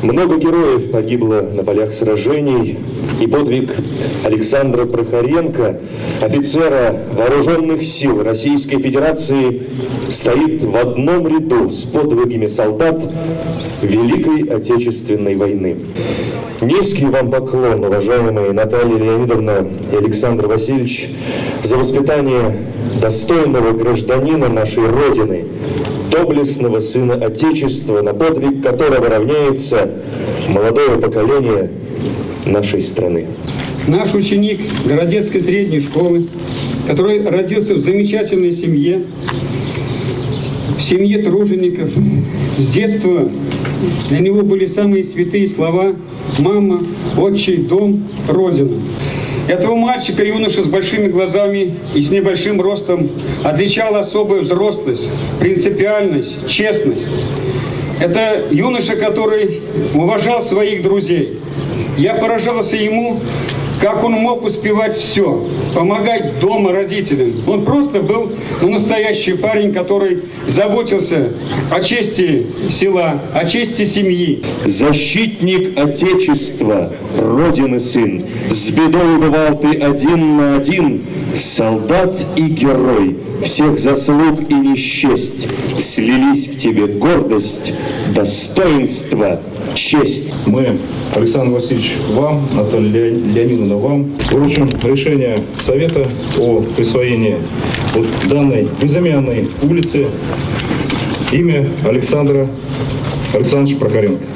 Много героев погибло на полях сражений, и подвиг Александра Прохоренко, офицера Вооруженных сил Российской Федерации, стоит в одном ряду с подвигами солдат Великой Отечественной войны. Низкий вам поклон, уважаемые Наталья Леонидовна и Александр Васильевич, за воспитание достойного гражданина нашей Родины, доблестного сына Отечества, на подвиг которого равняется молодое поколение нашей страны. Наш ученик Городецкой средней школы, который родился в замечательной семье, в семье тружеников, с детства для него были самые святые слова: «Мама, отчий дом, Родина». Этого мальчика, юноша с большими глазами и с небольшим ростом, отличала особая взрослость, принципиальность, честность. Это юноша, который уважал своих друзей. Я поражался ему, как он мог успевать все, помогать дома родителям. Он просто был настоящий парень, который заботился о чести села, о чести семьи. Защитник Отечества, Родины сын, с бедой бывал ты один на один, солдат и герой, всех заслуг и несчесть, слились в тебе гордость, достоинство, честь. Мы, Александр Васильевич, вам, Наталья Леонидовна, вам вручим решение Совета о присвоении данной безымянной улице имя Александра Александровича Прохоренко.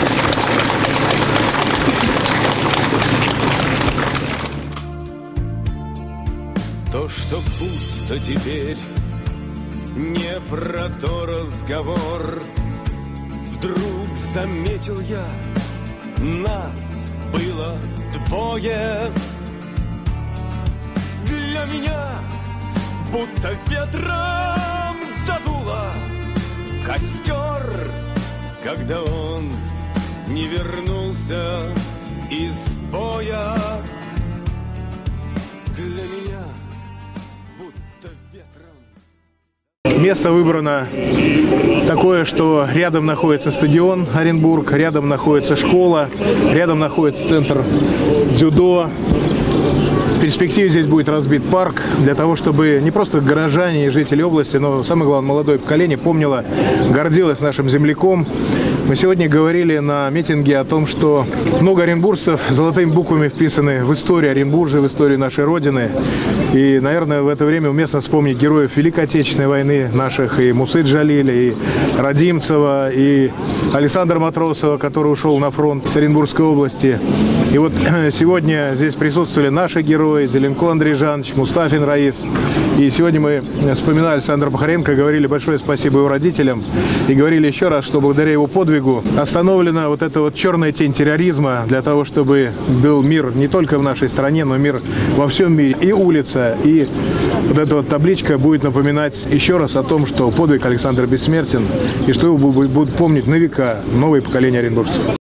То, что пусто теперь, не про то разговор. Вдруг заметил я, нас было двое. Для меня будто ветром задуло костер, когда он не вернулся из боя. Для меня будто ветром. Место выбрано такое, что рядом находится стадион Оренбург, рядом находится школа, рядом находится центр дзюдо. В перспективе здесь будет разбит парк для того, чтобы не просто горожане и жители области, но самое главное, молодое поколение помнило, гордилось нашим земляком. Мы сегодня говорили на митинге о том, что много оренбуржцев золотыми буквами вписаны в историю Оренбуржья, в историю нашей Родины. И, наверное, в это время уместно вспомнить героев Великой Отечественной войны наших, и Мусы Джалиля, и Радимцева, и Александра Матросова, который ушел на фронт с Оренбургской области. И вот сегодня здесь присутствовали наши герои: Зеленко Андрей Жанович, Мустафин Раис. И сегодня мы вспоминали Александра Прохоренко, говорили большое спасибо его родителям и говорили еще раз, что благодаря его подвигу остановлена вот эта вот черная тень терроризма для того, чтобы был мир не только в нашей стране, но мир во всем мире. И улица, и вот эта вот табличка будет напоминать еще раз о том, что подвиг Александра бессмертен и что его будут помнить на века новые поколения оренбуржцев.